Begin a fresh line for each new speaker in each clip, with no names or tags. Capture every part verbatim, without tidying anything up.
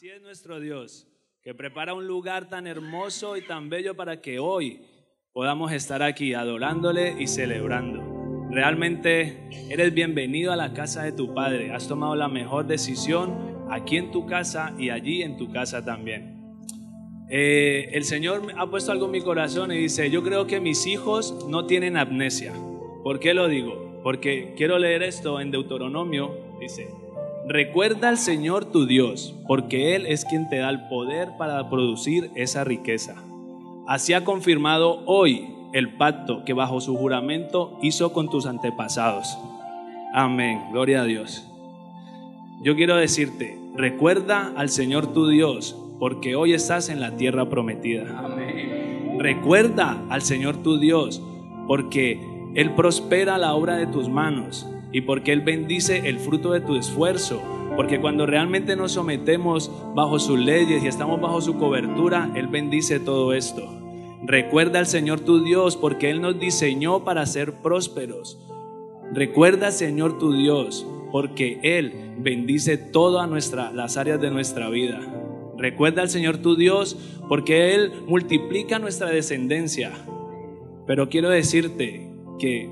Así es nuestro Dios, que prepara un lugar tan hermoso y tan bello para que hoy podamos estar aquí adorándole y celebrando. Realmente eres bienvenido a la casa de tu Padre. Has tomado la mejor decisión aquí en tu casa y allí en tu casa también. Eh, el Señor ha puesto algo en mi corazón y dice, yo creo que mis hijos no tienen amnesia. ¿Por qué lo digo? Porque quiero leer esto en Deuteronomio, dice: recuerda al Señor tu Dios, porque Él es quien te da el poder para producir esa riqueza. Así ha confirmado hoy el pacto que bajo su juramento hizo con tus antepasados. Amén, gloria a Dios. Yo quiero decirte, recuerda al Señor tu Dios, porque hoy estás en la tierra prometida. Amén. Recuerda al Señor tu Dios, porque Él prospera la obra de tus manos y porque Él bendice el fruto de tu esfuerzo. Porque cuando realmente nos sometemos bajo sus leyes y estamos bajo su cobertura, Él bendice todo esto. Recuerda al Señor tu Dios, porque Él nos diseñó para ser prósperos. Recuerda al Señor tu Dios, porque Él bendice todas nuestra, las áreas de nuestra vida. Recuerda al Señor tu Dios, porque Él multiplica nuestra descendencia. Pero quiero decirte que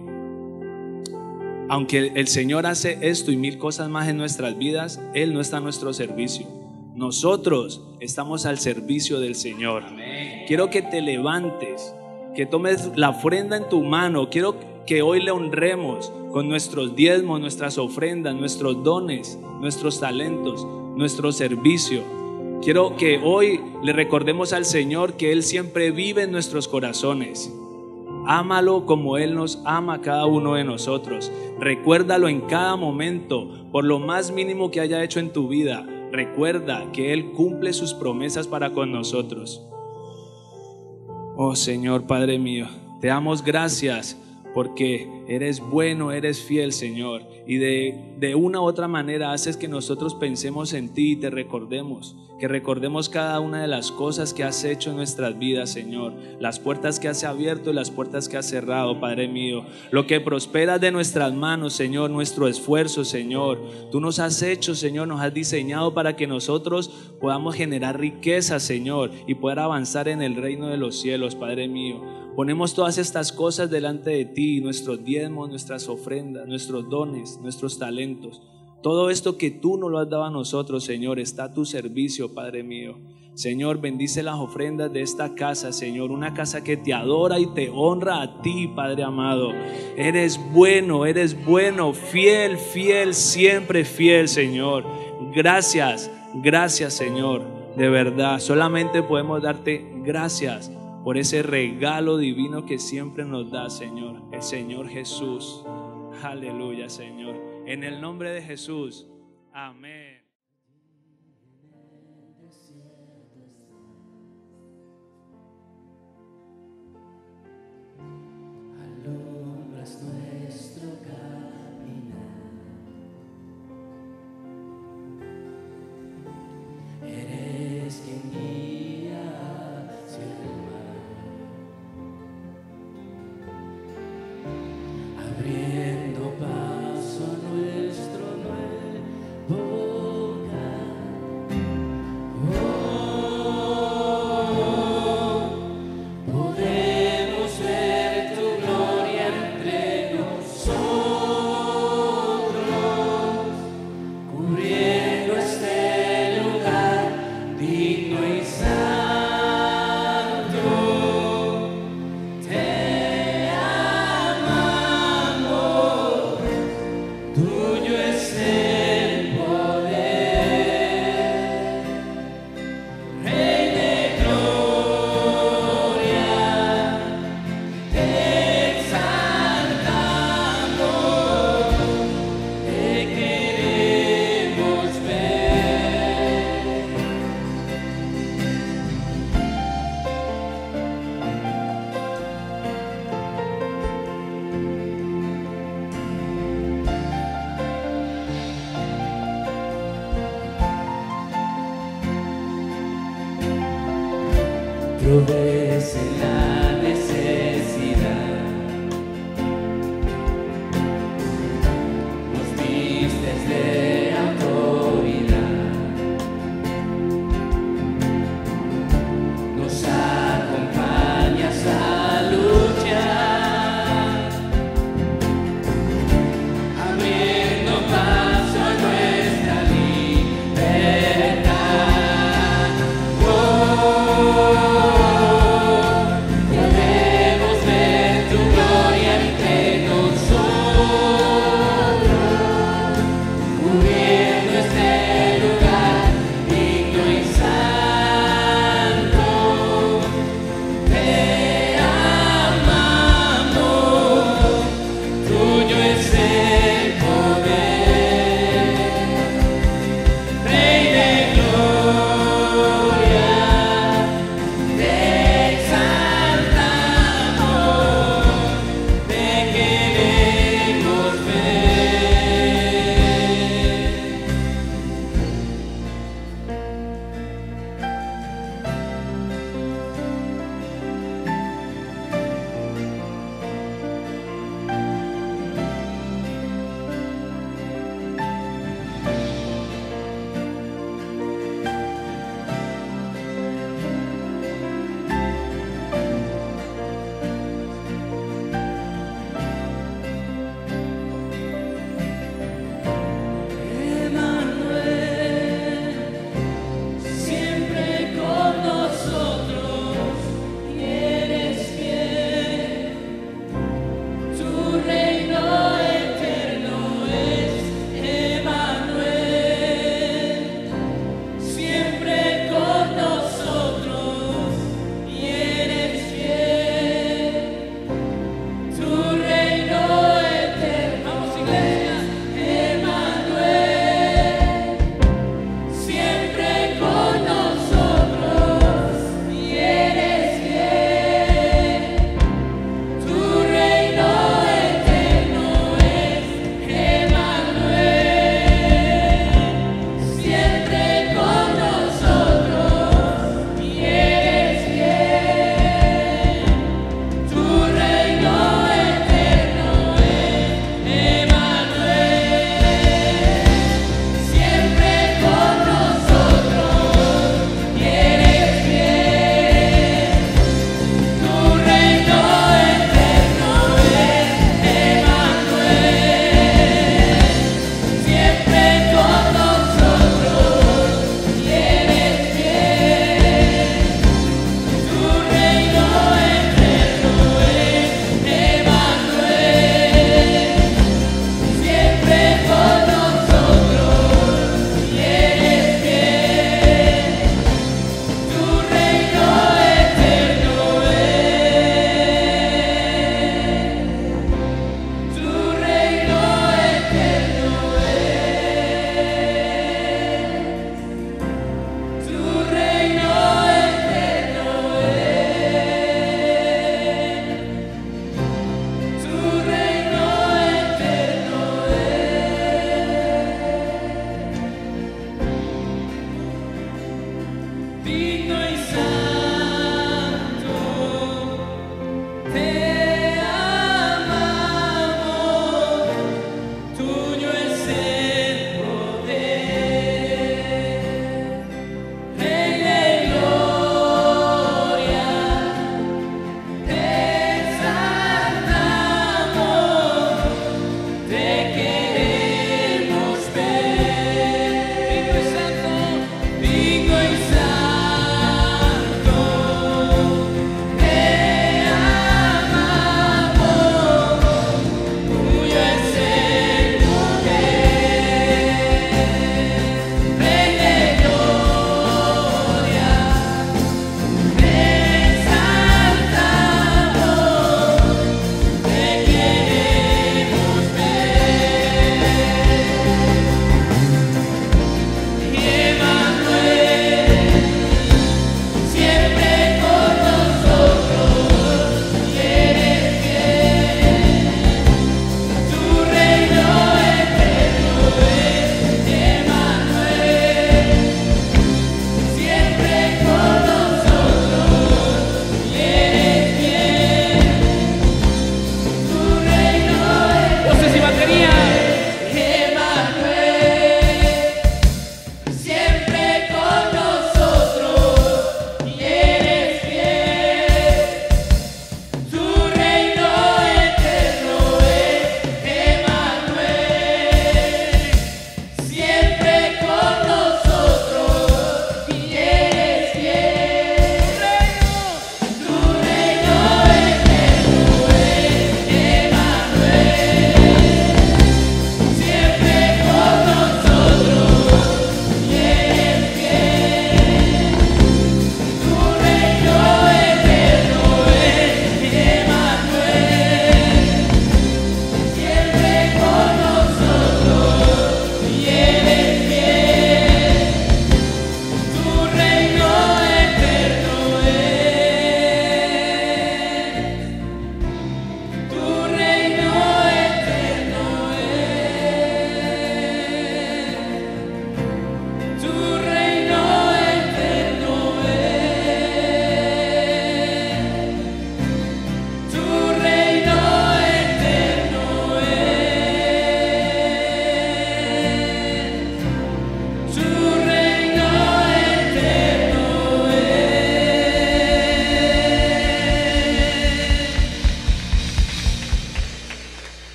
aunque el Señor hace esto y mil cosas más en nuestras vidas, Él no está a nuestro servicio. Nosotros estamos al servicio del Señor. Amén. Quiero que te levantes, que tomes la ofrenda en tu mano. Quiero que hoy le honremos con nuestros diezmos, nuestras ofrendas, nuestros dones, nuestros talentos, nuestro servicio. Quiero que hoy le recordemos al Señor que Él siempre vive en nuestros corazones. Ámalo como Él nos ama a cada uno de nosotros. Recuérdalo en cada momento, por lo más mínimo que haya hecho en tu vida. Recuerda que Él cumple sus promesas para con nosotros. Oh Señor, Padre mío, te damos gracias porque eres bueno, eres fiel, Señor, y de, de una u otra manera haces que nosotros pensemos en ti y te recordemos, que recordemos cada una de las cosas que has hecho en nuestras vidas, Señor, las puertas que has abierto y las puertas que has cerrado, Padre mío, lo que prospera de nuestras manos, Señor, nuestro esfuerzo, Señor, tú nos has hecho, Señor, nos has diseñado para que nosotros podamos generar riqueza, Señor, y poder avanzar en el reino de los cielos, Padre mío. Ponemos todas estas cosas delante de ti, nuestros diezmos, nuestras ofrendas, nuestros dones, nuestros talentos. Todo esto que tú nos lo has dado a nosotros, Señor, está a tu servicio, Padre mío. Señor, bendice las ofrendas de esta casa, Señor, una casa que te adora y te honra a ti, Padre amado. Eres bueno, eres bueno, fiel, fiel, siempre fiel, Señor. Gracias, gracias, Señor, de verdad. Solamente podemos darte gracias por ese regalo divino que siempre nos da, Señor, el Señor Jesús. Aleluya, Señor. En el nombre de Jesús. Amén.
Alumbras nuestro caminar. Eres quien guía hacia el mar, abriendo paso a nuestro nuevo hogar. Oh, podemos ver tu gloria entre nosotros, cubriendo este lugar digno y santo. Te amamos, tuyo es el poder, Rey de gloria, te exaltamos, te queremos ver. Provees en la necesidad, nos vistes de autoridad.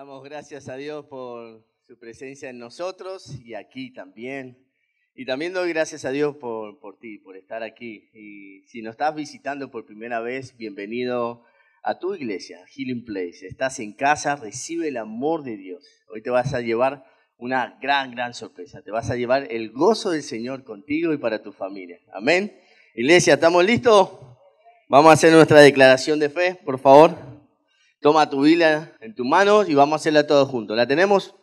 Damos gracias a Dios por su presencia en nosotros y aquí también. Y también doy gracias a Dios por, por ti, por estar aquí. Y si nos estás visitando por primera vez, bienvenido a tu iglesia, Healing Place. Estás en casa, recibe el amor de Dios. Hoy te vas a llevar una gran, gran sorpresa. Te vas a llevar el gozo del Señor contigo y para tu familia. Amén. Iglesia, ¿estamos listos? Vamos a hacer nuestra declaración de fe, por favor. Toma tu Biblia en tus manos y vamos a hacerla todos juntos. ¿La tenemos?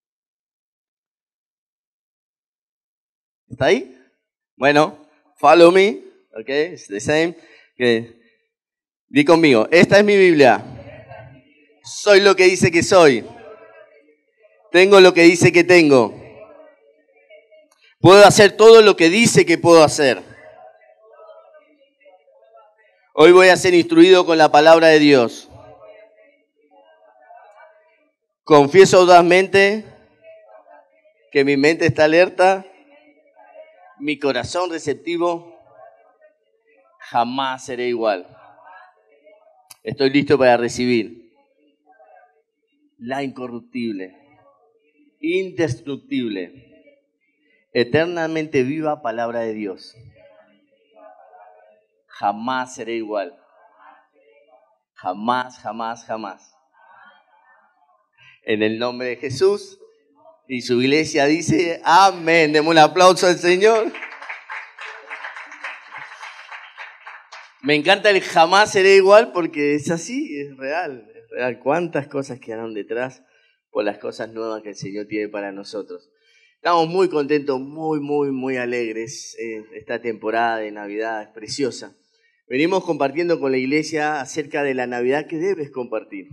¿Está ahí? Bueno, follow me. Ok, it's the same. Okay. Di conmigo, esta es mi Biblia. Soy lo que dice que soy. Tengo lo que dice que tengo. Puedo hacer todo lo que dice que puedo hacer. Hoy voy a ser instruido con la palabra de Dios. Confieso audazmente que mi mente está alerta, mi corazón receptivo, jamás seré igual. Estoy listo para recibir la incorruptible, indestructible, eternamente viva palabra de Dios. Jamás seré igual. Jamás, jamás, jamás. En el nombre de Jesús. Y su iglesia dice, amén. Demos un aplauso al Señor. Me encanta el jamás seré igual porque es así, es real, es real. Cuántas cosas quedaron detrás por las cosas nuevas que el Señor tiene para nosotros. Estamos muy contentos, muy, muy, muy alegres. Eh, esta temporada de Navidad es preciosa. Venimos compartiendo con la iglesia acerca de la Navidad que debes compartir.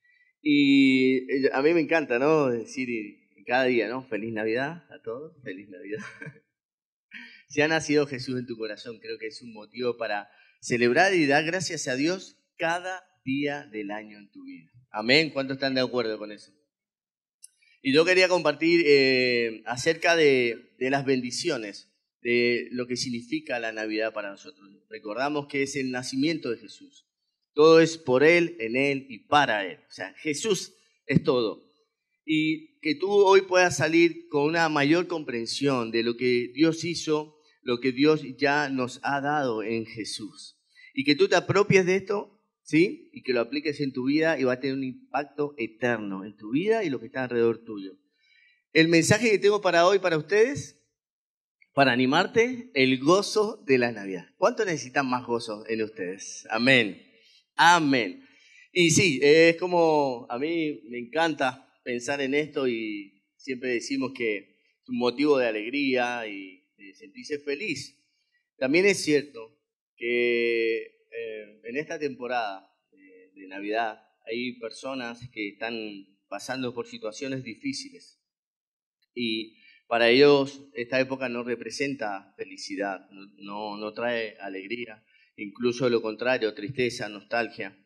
Y a mí me encanta, ¿no? Decir cada día, ¿no? Feliz Navidad a todos, feliz Navidad. Si ha nacido Jesús en tu corazón, creo que es un motivo para celebrar y dar gracias a Dios cada día del año en tu vida. Amén. ¿Cuántos están de acuerdo con eso? Y yo quería compartir eh, acerca de, de las bendiciones, de lo que significa la Navidad para nosotros. Recordamos que es el nacimiento de Jesús. Todo es por Él, en Él y para Él. O sea, Jesús es todo. Y que tú hoy puedas salir con una mayor comprensión de lo que Dios hizo, lo que Dios ya nos ha dado en Jesús. Y que tú te apropies de esto, ¿sí? Y que lo apliques en tu vida y va a tener un impacto eterno en tu vida y lo que está alrededor tuyo. El mensaje que tengo para hoy, para ustedes, para animarte, el gozo de la Navidad. ¿Cuánto necesitan más gozo en ustedes? Amén. Amén. Y sí, es como, a mí me encanta pensar en esto y siempre decimos que es un motivo de alegría y de sentirse feliz. También es cierto que eh, en esta temporada de, de Navidad hay personas que están pasando por situaciones difíciles y para ellos esta época no representa felicidad, no, no, no trae alegría. Incluso lo contrario, tristeza, nostalgia.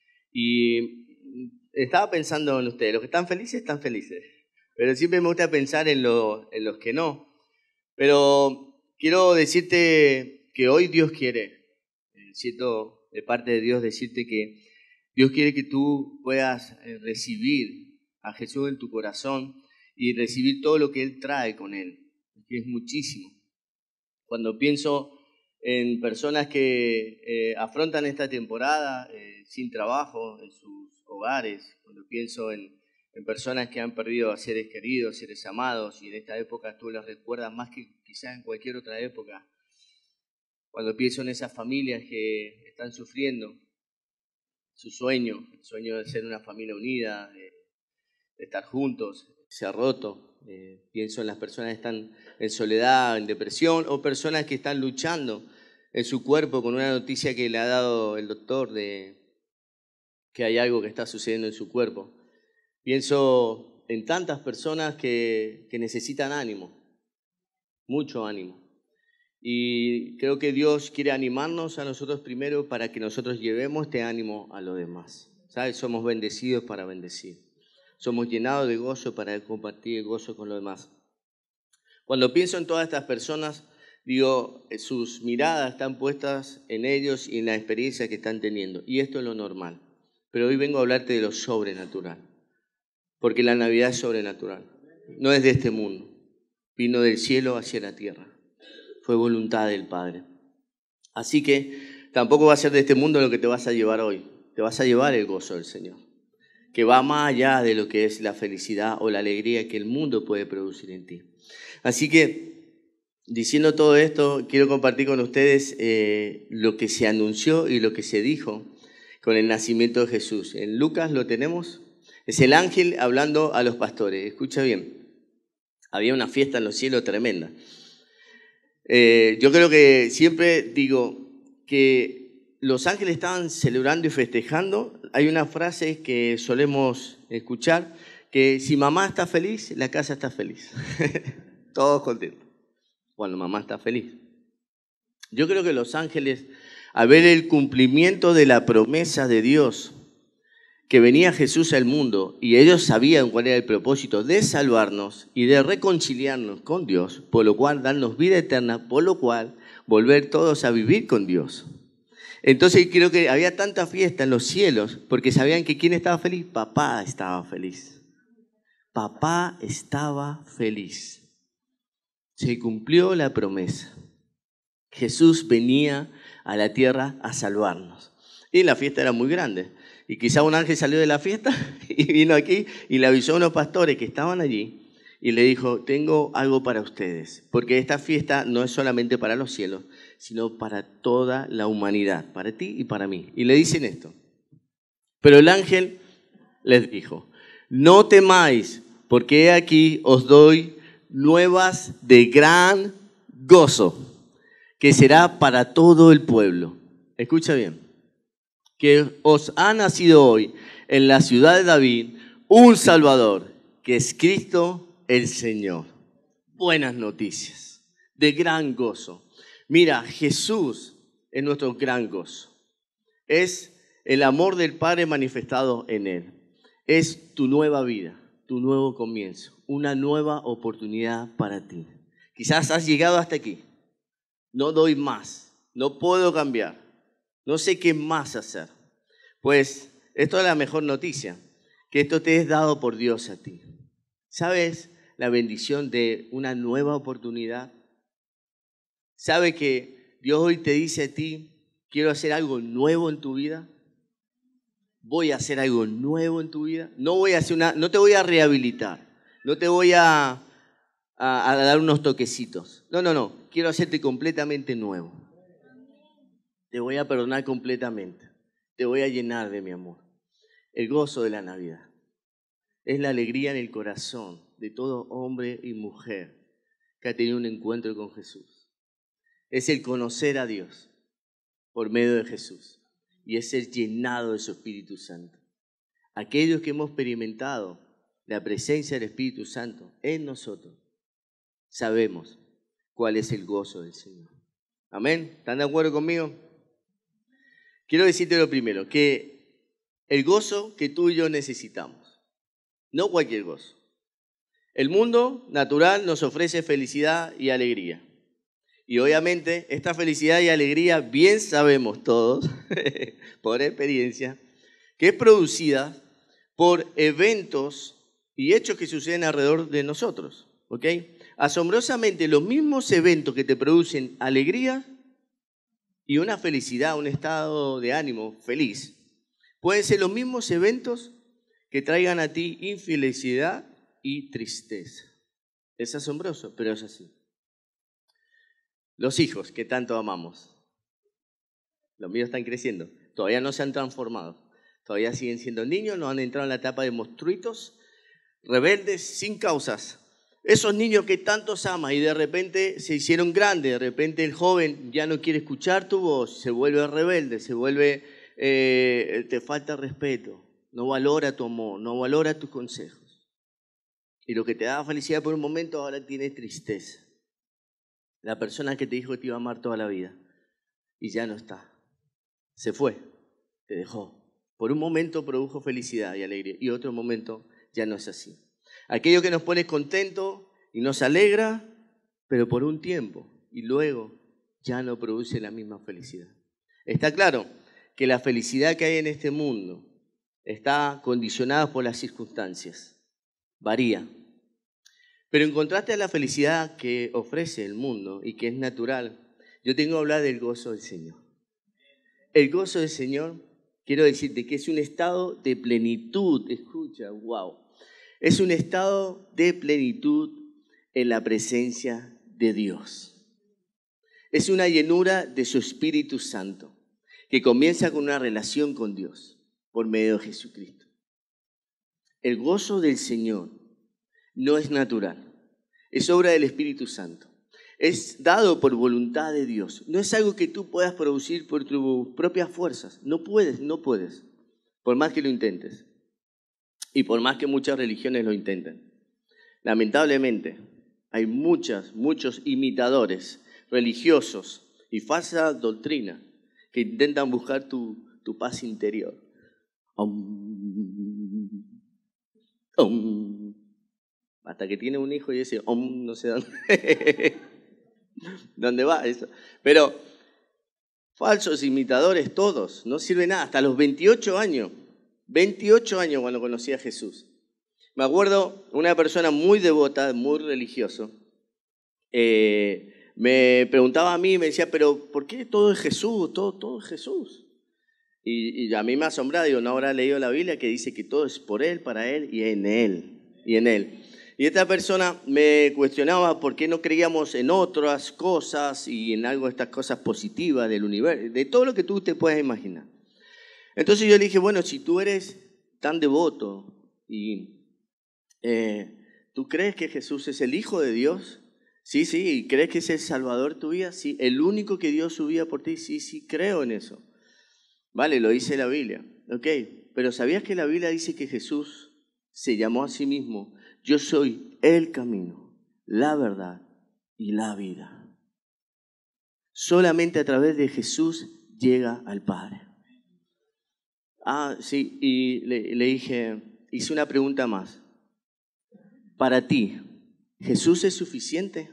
Y estaba pensando en ustedes, los que están felices, están felices. Pero siempre me gusta pensar en, lo, en los que no. Pero quiero decirte que hoy Dios quiere, siento de parte de Dios decirte que Dios quiere que tú puedas recibir a Jesús en tu corazón y recibir todo lo que Él trae con Él, que es muchísimo. Cuando pienso en personas que eh, afrontan esta temporada eh, sin trabajo en sus hogares, cuando pienso en, en personas que han perdido a seres queridos, seres amados, y en esta época tú las recuerdas más que quizás en cualquier otra época, cuando pienso en esas familias que están sufriendo su sueño, el sueño de ser una familia unida, de, de estar juntos, se ha roto. Eh, pienso en las personas que están en soledad, en depresión, o personas que están luchando en su cuerpo con una noticia que le ha dado el doctor de que hay algo que está sucediendo en su cuerpo. Pienso en tantas personas que, que necesitan ánimo, mucho ánimo. Y creo que Dios quiere animarnos a nosotros primero para que nosotros llevemos este ánimo a los demás. ¿Sabes? Somos bendecidos para bendecir. Somos llenados de gozo para compartir el gozo con los demás. Cuando pienso en todas estas personas, digo, sus miradas están puestas en ellos y en la experiencia que están teniendo. Y esto es lo normal. Pero hoy vengo a hablarte de lo sobrenatural. porque la Navidad es sobrenatural. No es de este mundo. Vino del cielo hacia la tierra. Fue voluntad del Padre. Así que tampoco va a ser de este mundo lo que te vas a llevar hoy. Te vas a llevar el gozo del Señor, que va más allá de lo que es la felicidad o la alegría que el mundo puede producir en ti. Así que, diciendo todo esto, quiero compartir con ustedes eh, lo que se anunció y lo que se dijo con el nacimiento de Jesús. En Lucas lo tenemos. Es el ángel hablando a los pastores. Escucha bien. Había una fiesta en los cielos tremenda. Eh, yo creo que siempre digo que los ángeles estaban celebrando y festejando. Hay una frase que solemos escuchar, que si mamá está feliz, la casa está feliz. Todos contentos. Cuando mamá está feliz. Yo creo que los ángeles, al ver el cumplimiento de la promesa de Dios, que venía Jesús al mundo, y ellos sabían cuál era el propósito de salvarnos y de reconciliarnos con Dios, por lo cual darnos vida eterna, por lo cual volver todos a vivir con Dios. Entonces creo que había tanta fiesta en los cielos, porque sabían que ¿quién estaba feliz? Papá estaba feliz. Papá estaba feliz. Se cumplió la promesa. Jesús venía a la tierra a salvarnos. Y la fiesta era muy grande. Y quizá un ángel salió de la fiesta y vino aquí y le avisó a unos pastores que estaban allí y le dijo, tengo algo para ustedes, porque esta fiesta no es solamente para los cielos, sino para toda la humanidad, para ti y para mí. Y le dicen esto. Pero el ángel les dijo, no temáis, porque he aquí os doy nuevas de gran gozo, que será para todo el pueblo. Escucha bien. Que os ha nacido hoy en la ciudad de David un Salvador, que es Cristo el Señor. Buenas noticias, de gran gozo. Mira, Jesús es nuestro gran gozo. Es el amor del Padre manifestado en Él. Es tu nueva vida, tu nuevo comienzo, una nueva oportunidad para ti. Quizás has llegado hasta aquí. No doy más, no puedo cambiar. No sé qué más hacer. Pues esto es la mejor noticia, que esto te es dado por Dios a ti. ¿Sabes la bendición de una nueva oportunidad? ¿Sabes que Dios hoy te dice a ti, quiero hacer algo nuevo en tu vida? Voy a hacer algo nuevo en tu vida. No voy a hacer una, no te voy a rehabilitar, no te voy a, a, a dar unos toquecitos. No, no, no, quiero hacerte completamente nuevo. Te voy a perdonar completamente. Te voy a llenar de mi amor. El gozo de la Navidad es la alegría en el corazón de todo hombre y mujer que ha tenido un encuentro con Jesús. Es el conocer a Dios por medio de Jesús y es ser llenado de su Espíritu Santo. Aquellos que hemos experimentado la presencia del Espíritu Santo en nosotros, sabemos cuál es el gozo del Señor. Amén. ¿Están de acuerdo conmigo? Quiero decirte lo primero, que el gozo que tú y yo necesitamos, no cualquier gozo. El mundo natural nos ofrece felicidad y alegría. Y obviamente esta felicidad y alegría, bien sabemos todos, por experiencia, que es producida por eventos y hechos que suceden alrededor de nosotros. ¿Ok? Asombrosamente, los mismos eventos que te producen alegría y una felicidad, un estado de ánimo feliz, pueden ser los mismos eventos que traigan a ti infelicidad y tristeza. Es asombroso, pero es así. Los hijos que tanto amamos, los míos están creciendo, todavía no se han transformado, todavía siguen siendo niños, no han entrado en la etapa de monstruitos, rebeldes, sin causas. Esos niños que tantos amas y de repente se hicieron grandes, de repente el joven ya no quiere escuchar tu voz, se vuelve rebelde, se vuelve, eh, te falta respeto, no valora tu amor, no valora tus consejos. Y lo que te daba felicidad por un momento ahora tiene tristeza. La persona que te dijo que te iba a amar toda la vida y ya no está, se fue, te dejó. Por un momento produjo felicidad y alegría y otro momento ya no es así. Aquello que nos pone contentos y nos alegra, pero por un tiempo, y luego ya no produce la misma felicidad. Está claro que la felicidad que hay en este mundo está condicionada por las circunstancias. varía. Pero en contraste a la felicidad que ofrece el mundo y que es natural, yo tengo que hablar del gozo del Señor. El gozo del Señor, quiero decirte que es un estado de plenitud. Escucha, wow. Es un estado de plenitud en la presencia de Dios. Es una llenura de su Espíritu Santo que comienza con una relación con Dios por medio de Jesucristo. El gozo del Señor no es natural, es obra del Espíritu Santo. Es dado por voluntad de Dios. No es algo que tú puedas producir por tus propias fuerzas. No puedes, no puedes, por más que lo intentes. Y por más que muchas religiones lo intenten. Lamentablemente, hay muchas, muchos imitadores religiosos y falsa doctrina que intentan buscar tu, tu paz interior. Om, om. Hasta que tiene un hijo y dice, om, no sé dónde, dónde va eso. Pero falsos imitadores todos, no sirve nada. Hasta los veintiocho años, veintiocho años cuando conocí a Jesús. Me acuerdo una persona muy devota, muy religioso, eh, me preguntaba a mí, me decía, pero ¿por qué todo es Jesús? Todo, todo es Jesús. Y, y a mí me asombraba, digo, ¿no habrá leído la Biblia que dice que todo es por Él, para Él y en Él? Y en Él. Y esta persona me cuestionaba por qué no creíamos en otras cosas y en algo de estas cosas positivas del universo, de todo lo que tú te puedas imaginar. Entonces yo le dije, bueno, si tú eres tan devoto y eh, ¿tú crees que Jesús es el Hijo de Dios? Sí, sí. ¿Y crees que es el Salvador de tu vida? Sí. ¿El único que dio su vida por ti? Sí, sí, creo en eso. Vale, lo dice la Biblia. Ok, pero ¿sabías que la Biblia dice que Jesús se llamó a sí mismo? Yo soy el camino, la verdad y la vida. Solamente a través de Jesús llega al Padre. Ah, sí, y le, le dije, hice una pregunta más. Para ti, ¿Jesús es suficiente?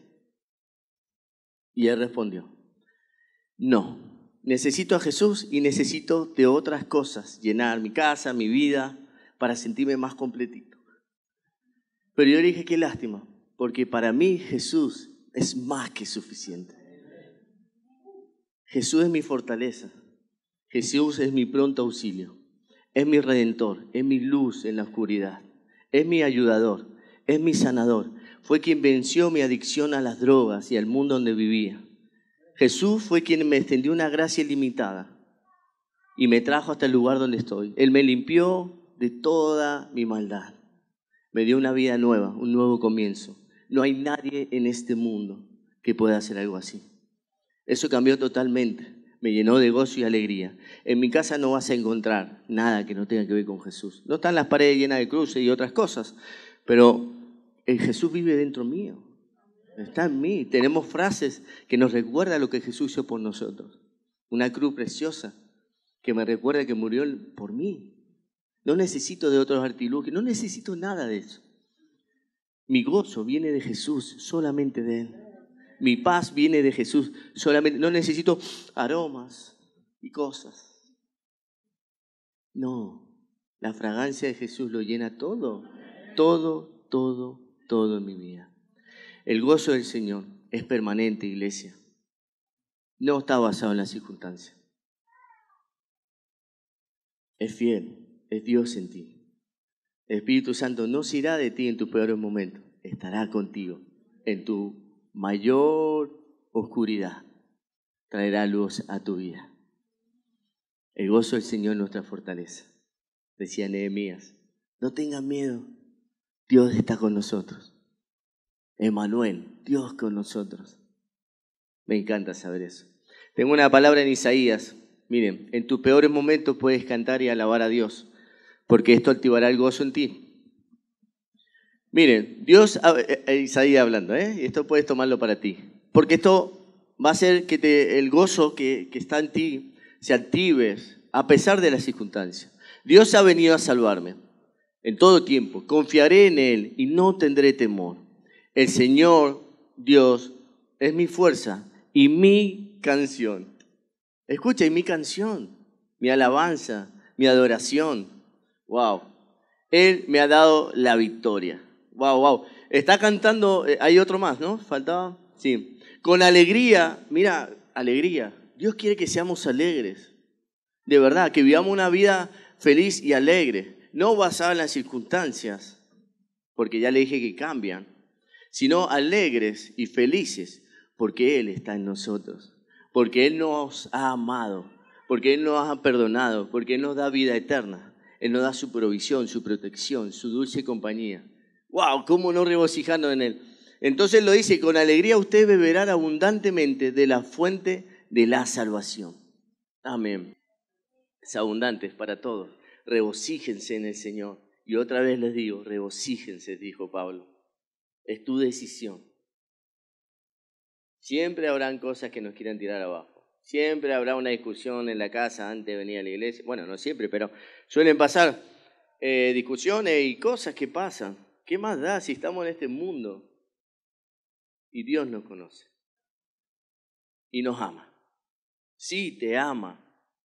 Y él respondió, no, necesito a Jesús y necesito de otras cosas, llenar mi casa, mi vida, para sentirme más completito. Pero yo le dije, qué lástima, porque para mí Jesús es más que suficiente. Jesús es mi fortaleza, Jesús es mi pronto auxilio, es mi redentor, es mi luz en la oscuridad, es mi ayudador, es mi sanador. Fue quien venció mi adicción a las drogas y al mundo donde vivía. Jesús fue quien me extendió una gracia ilimitada y me trajo hasta el lugar donde estoy. Él me limpió de toda mi maldad. Me dio una vida nueva, un nuevo comienzo. No hay nadie en este mundo que pueda hacer algo así. Eso cambió totalmente. Me llenó de gozo y alegría. En mi casa no vas a encontrar nada que no tenga que ver con Jesús. No están las paredes llenas de cruces y otras cosas, pero el Jesús vive dentro mío. Está en mí. Tenemos frases que nos recuerdan lo que Jesús hizo por nosotros. Una cruz preciosa que me recuerda que murió por mí. No necesito de otros artilugios, no necesito nada de eso. Mi gozo viene de Jesús, solamente de Él. Mi paz viene de Jesús, solamente. No necesito aromas y cosas. No, la fragancia de Jesús lo llena todo, todo, todo, todo en mi vida. El gozo del Señor es permanente, iglesia. No está basado en las circunstancias. Es fiel. Es Dios en ti. El Espíritu Santo no se irá de ti en tus peores momentos. Estará contigo en tu mayor oscuridad. Traerá luz a tu vida. El gozo del Señor es nuestra fortaleza. Decía Nehemías, no tengan miedo. Dios está con nosotros. Emmanuel, Dios con nosotros. Me encanta saber eso. Tengo una palabra en Isaías. Miren, en tus peores momentos puedes cantar y alabar a Dios, porque esto activará el gozo en ti. Miren, Dios, Isaías hablando, ¿eh? Y esto puedes tomarlo para ti. Porque esto va a hacer que te, el gozo que, que está en ti se active a pesar de las circunstancias. Dios ha venido a salvarme en todo tiempo. Confiaré en Él y no tendré temor. El Señor, Dios, es mi fuerza y mi canción. Escucha, y mi canción, mi alabanza, mi adoración. Wow. Él me ha dado la victoria. Wow, wow. Está cantando, eh, hay otro más, ¿no? ¿Faltaba? Sí. Con alegría, mira, alegría. Dios quiere que seamos alegres. De verdad, que vivamos una vida feliz y alegre. No basada en las circunstancias, porque ya le dije que cambian, sino alegres y felices, porque Él está en nosotros, porque Él nos ha amado, porque Él nos ha perdonado, porque Él nos da vida eterna, Él nos da su provisión, su protección, su dulce compañía. ¡Wow! ¿Cómo no regocijarnos en Él? Entonces lo dice, con alegría ustedes beberán abundantemente de la fuente de la salvación. Amén. Es abundante, es para todos. Regocíjense en el Señor. Y otra vez les digo, regocíjense, dijo Pablo. Es tu decisión. Siempre habrán cosas que nos quieran tirar abajo. Siempre habrá una discusión en la casa antes de venir a la iglesia. Bueno, no siempre, pero suelen pasar eh, discusiones y cosas que pasan. ¿Qué más da si estamos en este mundo? Y Dios nos conoce. Y nos ama. Sí, te ama.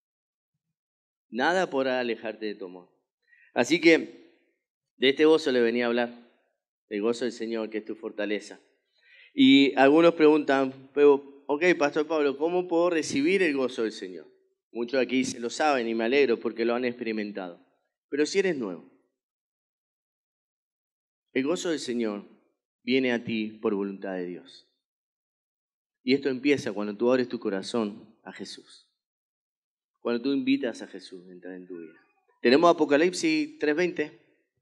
Nada podrá alejarte de tu amor. Así que de este gozo le venía a hablar. El gozo del Señor, que es tu fortaleza. Y algunos preguntan, pero, ok, Pastor Pablo, ¿cómo puedo recibir el gozo del Señor? Muchos aquí se lo saben y me alegro porque lo han experimentado. Pero si eres nuevo, el gozo del Señor viene a ti por voluntad de Dios. Y esto empieza cuando tú abres tu corazón a Jesús. Cuando tú invitas a Jesús a entrar en tu vida. Tenemos Apocalipsis tres veinte.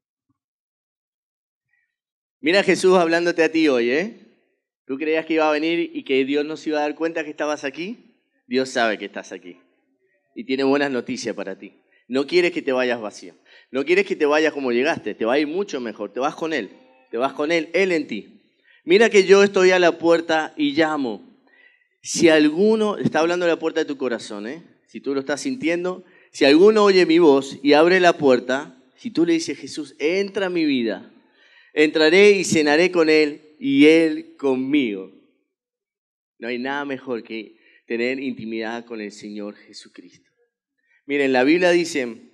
Mira a Jesús hablándote a ti hoy, ¿eh? ¿Tú creías que iba a venir y que Dios no se iba a dar cuenta que estabas aquí? Dios sabe que estás aquí. Y tiene buenas noticias para ti. No quieres que te vayas vacío. No quieres que te vayas como llegaste. Te va a ir mucho mejor. Te vas con Él. Te vas con Él, Él en ti. Mira que yo estoy a la puerta y llamo. Si alguno, está hablando de la puerta de tu corazón, ¿eh? Si tú lo estás sintiendo, si alguno oye mi voz y abre la puerta, si tú le dices, Jesús, entra a mi vida, entraré y cenaré con Él y Él conmigo. No hay nada mejor que tener intimidad con el Señor Jesucristo. Miren, la Biblia dice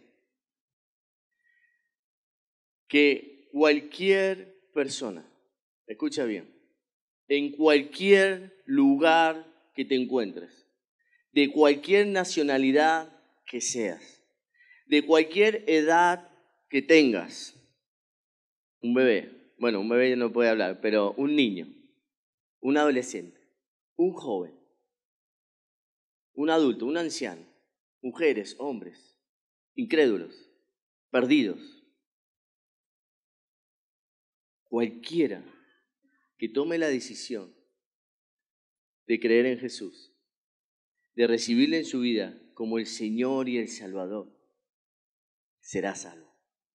que cualquier persona, escucha bien, en cualquier lugar que te encuentres, de cualquier nacionalidad que seas, de cualquier edad que tengas, un bebé, bueno, un bebé ya no puede hablar, pero un niño, un adolescente, un joven, un adulto, un anciano, mujeres, hombres, incrédulos, perdidos, cualquiera que tome la decisión de creer en Jesús, de recibirle en su vida como el Señor y el Salvador, será salvo.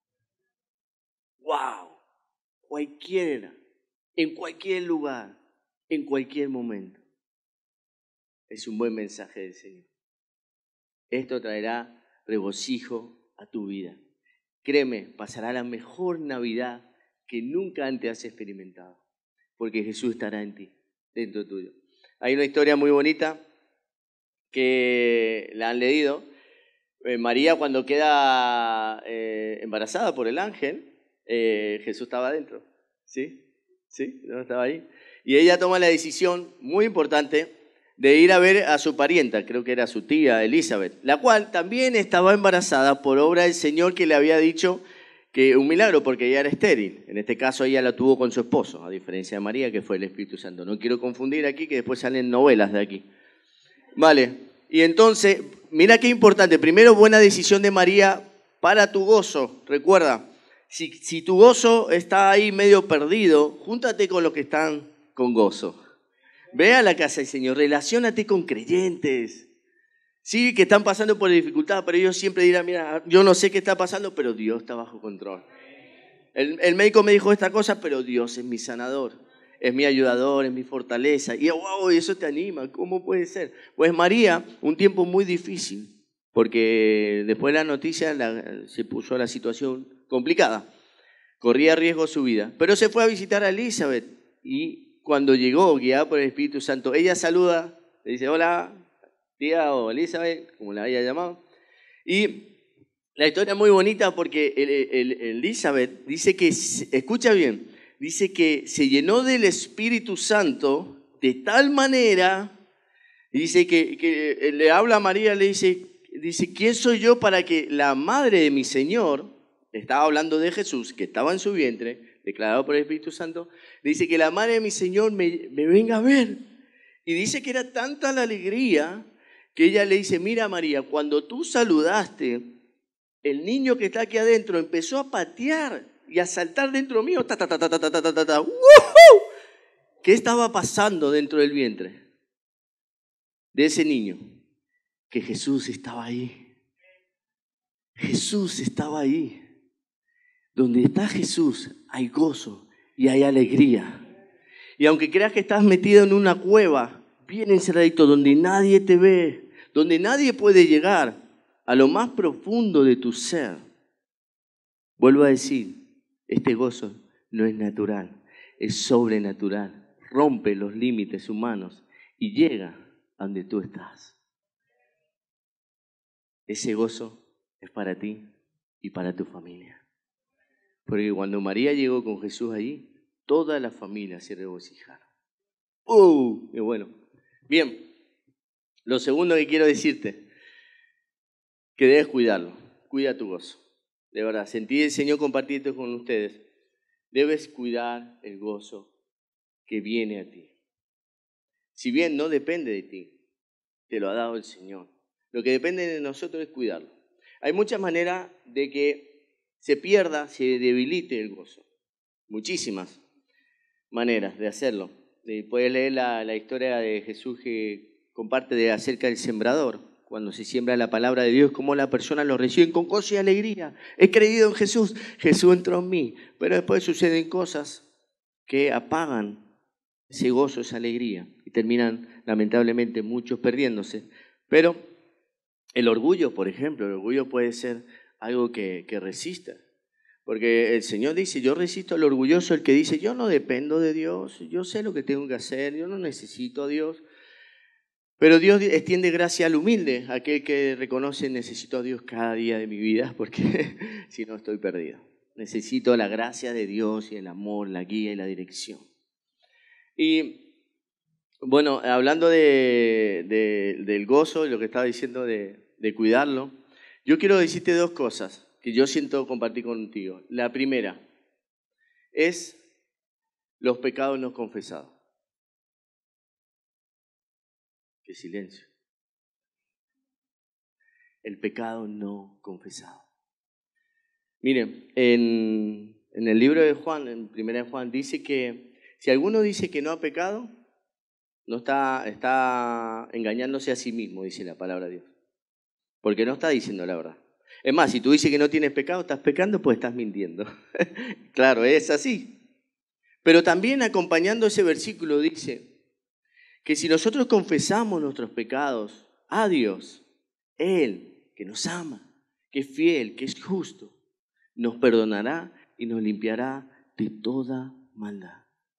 ¡Wow! Cualquiera, en cualquier lugar, en cualquier momento. Es un buen mensaje del Señor. Esto traerá regocijo a tu vida. Créeme, pasará la mejor Navidad que nunca antes has experimentado, porque Jesús estará en ti, dentro tuyo. Hay una historia muy bonita que la han leído. Eh, María, cuando queda eh, embarazada por el ángel, eh, Jesús estaba adentro. ¿Sí? ¿Sí? ¿No estaba ahí? Y ella toma la decisión muy importante de ir a ver a su parienta, creo que era su tía Elizabeth, la cual también estaba embarazada por obra del Señor, que le había dicho que un milagro, porque ella era estéril. En este caso ella la tuvo con su esposo, a diferencia de María, que fue el Espíritu Santo. No quiero confundir aquí, que después salen novelas de aquí. Vale, y entonces, mira qué importante. Primero, buena decisión de María para tu gozo. Recuerda, si, si tu gozo está ahí medio perdido, júntate con los que están con gozo. Ve a la casa del Señor, relaciónate con creyentes. Sí, que están pasando por dificultad, pero ellos siempre dirán, mira, yo no sé qué está pasando, pero Dios está bajo control. El, el médico me dijo esta cosa, pero Dios es mi sanador. Es mi ayudador, es mi fortaleza. Y wow, eso te anima. ¿Cómo puede ser? Pues María, un tiempo muy difícil, porque después de la noticia la, se puso la situación complicada. Corría riesgo su vida. Pero se fue a visitar a Elizabeth. Y cuando llegó, guiada por el Espíritu Santo, ella saluda, le dice, hola, tía o Elizabeth, como la haya llamado. Y la historia es muy bonita porque el, el, el Elizabeth dice que, escucha bien, dice que se llenó del Espíritu Santo de tal manera, dice que, que le habla a María, le dice, dice, ¿quién soy yo para que la madre de mi Señor, estaba hablando de Jesús, que estaba en su vientre, declarado por el Espíritu Santo, dice que la madre de mi Señor me, me venga a ver? Y dice que era tanta la alegría que ella le dice, mira María, cuando tú saludaste, el niño que está aquí adentro empezó a patear y a saltar dentro mío. Ta, ta, ta, ta, ta, ta, ta, ta, ta. ¡Woohoo! ¿Qué estaba pasando dentro del vientre de ese niño? Que Jesús estaba ahí. Jesús estaba ahí. Donde está Jesús hay gozo y hay alegría. Y aunque creas que estás metido en una cueva, bien encerradito, donde nadie te ve, donde nadie puede llegar a lo más profundo de tu ser, vuelvo a decir, este gozo no es natural, es sobrenatural. Rompe los límites humanos y llega a donde tú estás. Ese gozo es para ti y para tu familia. Porque cuando María llegó con Jesús allí, toda la familia se regocijaron. ¡Uh! ¡Qué bueno! Bien, lo segundo que quiero decirte, que debes cuidarlo. Cuida tu gozo. De verdad, sentí el Señor compartir esto con ustedes. Debes cuidar el gozo que viene a ti. Si bien no depende de ti, te lo ha dado el Señor. Lo que depende de nosotros es cuidarlo. Hay muchas maneras de que se pierda, se debilite el gozo. Muchísimas maneras de hacerlo. Puedes leer la, la historia de Jesús que comparte de acerca del sembrador. Cuando se siembra la palabra de Dios, cómo la persona lo recibe con gozo y alegría. He creído en Jesús, Jesús entró en mí. Pero después suceden cosas que apagan ese gozo, esa alegría. Y terminan, lamentablemente, muchos perdiéndose. Pero el orgullo, por ejemplo, el orgullo puede ser algo que, que resista. Porque el Señor dice, yo resisto al orgulloso, el que dice, yo no dependo de Dios, yo sé lo que tengo que hacer, yo no necesito a Dios. Pero Dios extiende gracia al humilde, aquel que reconoce, necesito a Dios cada día de mi vida, porque si no estoy perdido. Necesito la gracia de Dios y el amor, la guía y la dirección. Y bueno, hablando de, de, del gozo, lo que estaba diciendo de, de cuidarlo, yo quiero decirte dos cosas que yo siento compartir contigo. La primera es los pecados no confesados. ¡Qué silencio! El pecado no confesado. Miren, en, en el libro de Juan, en primera de Juan, dice que si alguno dice que no ha pecado, no está, está engañándose a sí mismo, dice la palabra de Dios. Porque no está diciendo la verdad. Es más, si tú dices que no tienes pecado, estás pecando, pues estás mintiendo. Claro, es así. Pero también acompañando ese versículo dice que si nosotros confesamos nuestros pecados a Dios, Él, que nos ama, que es fiel, que es justo, nos perdonará y nos limpiará de toda maldad.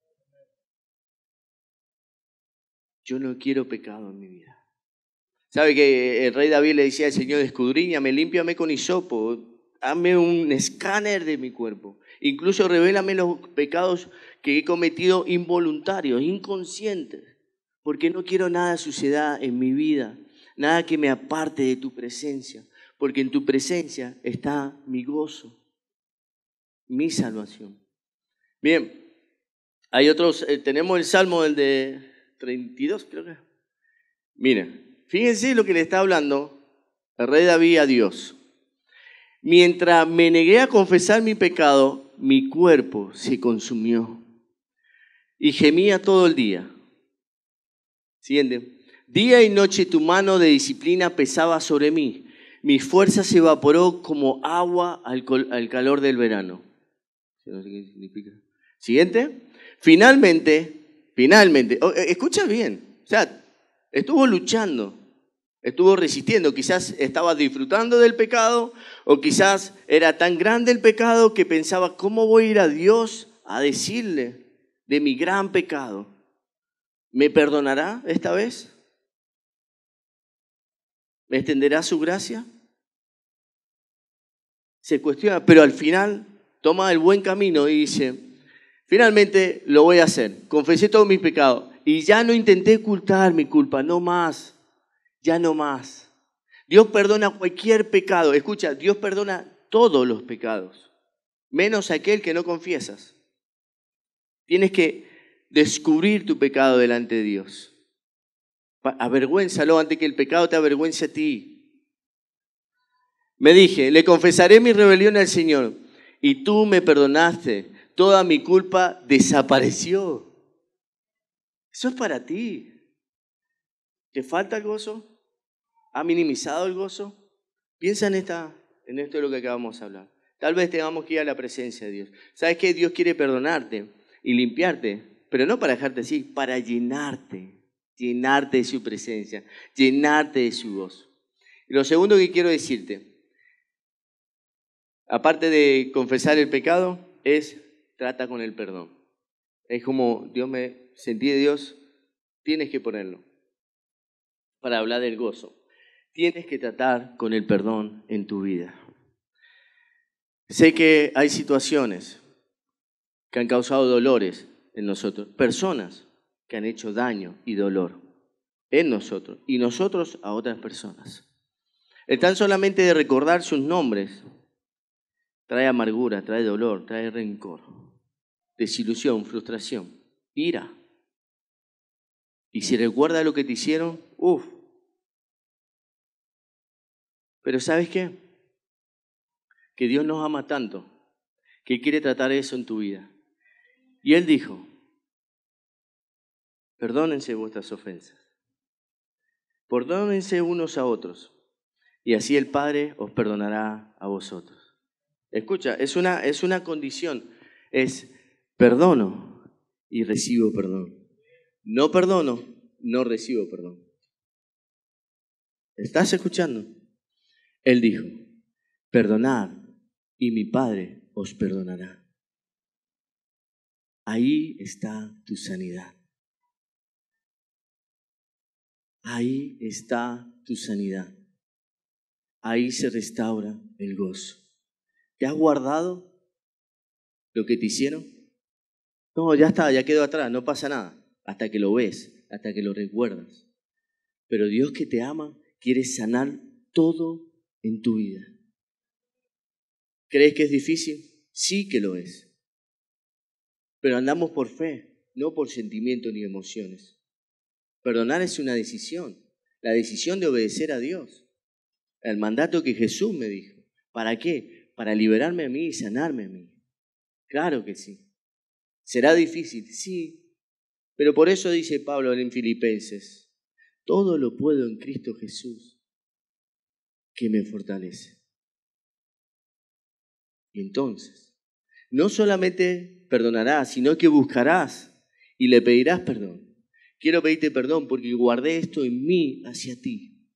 Yo no quiero pecado en mi vida. ¿Sabe que el rey David le decía al Señor, escudriñame, límpiame con hisopo, hazme un escáner de mi cuerpo, incluso revélame los pecados que he cometido involuntarios, inconscientes, porque no quiero nada suceda en mi vida, nada que me aparte de tu presencia, porque en tu presencia está mi gozo, mi salvación. Bien, hay otros, eh, tenemos el Salmo del de treinta y dos, creo que. Miren. Fíjense lo que le está hablando el rey David a Dios. Mientras me negué a confesar mi pecado, mi cuerpo se consumió y gemía todo el día. Siguiente. Día y noche tu mano de disciplina pesaba sobre mí. Mi fuerza se evaporó como agua al, al calor del verano. No sé qué significa. Siguiente. Finalmente, finalmente, oh, escucha bien, o sea, estuvo luchando, estuvo resistiendo, quizás estaba disfrutando del pecado o quizás era tan grande el pecado que pensaba, ¿cómo voy a ir a Dios a decirle de mi gran pecado? ¿Me perdonará esta vez? ¿Me extenderá su gracia? Se cuestiona, pero al final toma el buen camino y dice, Finalmente lo voy a hacer. Confesé todos mis pecados y ya no intenté ocultar mi culpa, no más, ya no más. Dios perdona cualquier pecado. Escucha, Dios perdona todos los pecados, menos aquel que no confiesas. Tienes que descubrir tu pecado delante de Dios. Avergüénzalo antes que el pecado te avergüence a ti. Me dije, le confesaré mi rebelión al Señor y tú me perdonaste. Toda mi culpa desapareció. Eso es para ti. ¿Te falta el gozo? ¿Ha minimizado el gozo? Piensa en, esta, en esto de lo que acabamos de hablar. Tal vez tengamos que ir a la presencia de Dios. ¿Sabes qué? Dios quiere perdonarte y limpiarte, pero no para dejarte así, para llenarte, llenarte de su presencia, llenarte de su gozo. Y lo segundo que quiero decirte, aparte de confesar el pecado, es trata con el perdón. Es como Dios me sentí de Dios, tienes que ponerlo para hablar del gozo. Tienes que tratar con el perdón en tu vida. Sé que hay situaciones que han causado dolores en nosotros, personas que han hecho daño y dolor en nosotros y nosotros a otras personas. El tan solamente de recordar sus nombres trae amargura, trae dolor, trae rencor, desilusión, frustración, ira. Y si recuerda lo que te hicieron, uff. Pero ¿sabes qué? Que Dios nos ama tanto que quiere tratar eso en tu vida. Y Él dijo, perdónense vuestras ofensas, perdónense unos a otros, y así el Padre os perdonará a vosotros. Escucha, es una, es una condición, es perdono y recibo perdón. No perdono, no recibo perdón. ¿Estás escuchando? Él dijo, perdonad y mi Padre os perdonará. Ahí está tu sanidad. Ahí está tu sanidad. Ahí se restaura el gozo. ¿Te has guardado lo que te hicieron? No, ya está, ya quedó atrás, no pasa nada. Hasta que lo ves, hasta que lo recuerdas. Pero Dios que te ama quiere sanar todo en tu vida. ¿Crees que es difícil? Sí que lo es. Pero andamos por fe, no por sentimientos ni emociones. Perdonar es una decisión, la decisión de obedecer a Dios. El mandato que Jesús me dijo. ¿Para qué? Para liberarme a mí y sanarme a mí. Claro que sí. ¿Será difícil? Sí. Pero por eso dice Pablo en Filipenses, todo lo puedo en Cristo Jesús, que me fortalece. Y entonces, no solamente perdonarás, sino que buscarás y le pedirás perdón. Quiero pedirte perdón porque guardé esto en mí hacia ti.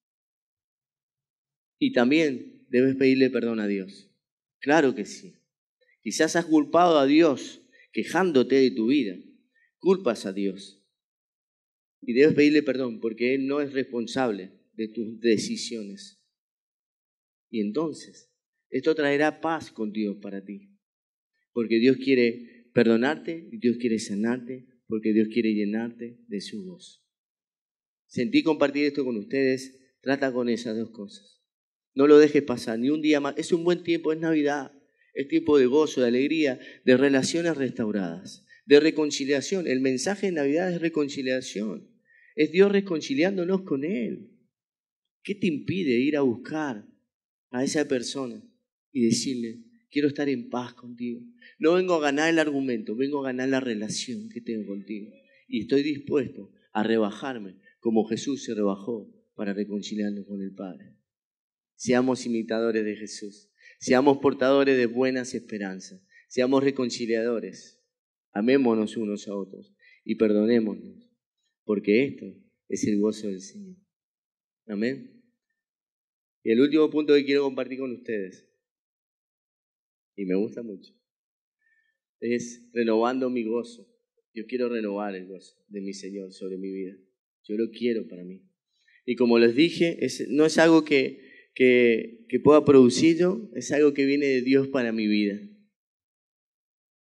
Y también debes pedirle perdón a Dios. Claro que sí. Quizás has culpado a Dios quejándote de tu vida. Culpas a Dios. Y debes pedirle perdón porque Él no es responsable de tus decisiones. Y entonces, esto traerá paz con Dios para ti. Porque Dios quiere perdonarte y Dios quiere sanarte, porque Dios quiere llenarte de su gozo. Sentí compartir esto con ustedes. Trata con esas dos cosas. No lo dejes pasar ni un día más. Es un buen tiempo, es Navidad. Es tiempo de gozo, de alegría, de relaciones restauradas, de reconciliación. El mensaje de Navidad es reconciliación. Es Dios reconciliándonos con Él. ¿Qué te impide ir a buscar a esa persona y decirle, quiero estar en paz contigo? No vengo a ganar el argumento, vengo a ganar la relación que tengo contigo. Y estoy dispuesto a rebajarme como Jesús se rebajó para reconciliarnos con el Padre. Seamos imitadores de Jesús. Seamos portadores de buenas esperanzas. Seamos reconciliadores. Amémonos unos a otros y perdonémonos. Porque esto es el gozo del Señor. Amén. Y el último punto que quiero compartir con ustedes, y me gusta mucho, es renovando mi gozo. Yo quiero renovar el gozo de mi Señor sobre mi vida. Yo lo quiero para mí. Y como les dije, es, no es algo que, que, que pueda producir yo, es algo que viene de Dios para mi vida.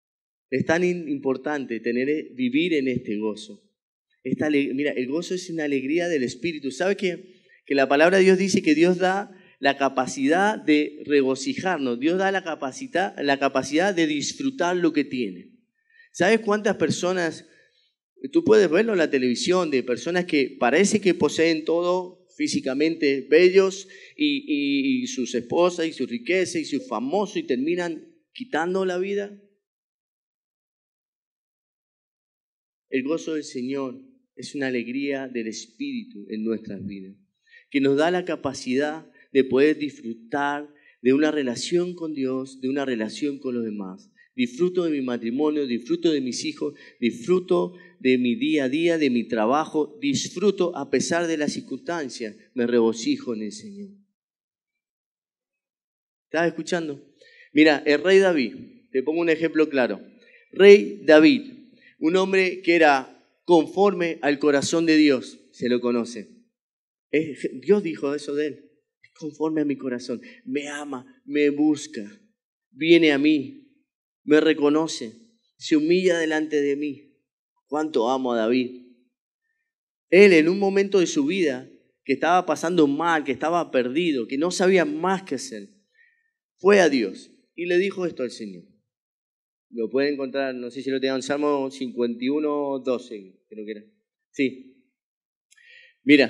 Es tan importante tener, vivir en este gozo. Esta, mira, el gozo es una alegría del Espíritu. ¿Sabe qué? Que la palabra de Dios dice que Dios da la capacidad de regocijarnos. Dios da la capacidad, la capacidad de disfrutar lo que tiene. ¿Sabes cuántas personas, tú puedes verlo en la televisión, de personas que parece que poseen todo físicamente bellos y, y, y sus esposas y su riqueza y su famoso y terminan quitando la vida? El gozo del Señor es una alegría del Espíritu en nuestras vidas, que nos da la capacidad de poder disfrutar de una relación con Dios, de una relación con los demás. Disfruto de mi matrimonio, disfruto de mis hijos, disfruto de mi día a día, de mi trabajo, disfruto a pesar de las circunstancias, me regocijo en el Señor. ¿Estás escuchando? Mira, el rey David, te pongo un ejemplo claro. Rey David, un hombre que era conforme al corazón de Dios, se lo conoce. Es, Dios dijo eso de él, conforme a mi corazón, me ama, me busca, viene a mí, me reconoce, se humilla delante de mí. ¿Cuánto amo a David? Él en un momento de su vida que estaba pasando mal, que estaba perdido, que no sabía más qué hacer, fue a Dios y le dijo esto al Señor. Lo pueden encontrar, no sé si lo tengan, Salmo cincuenta y uno, doce, creo que era. Sí. Mira,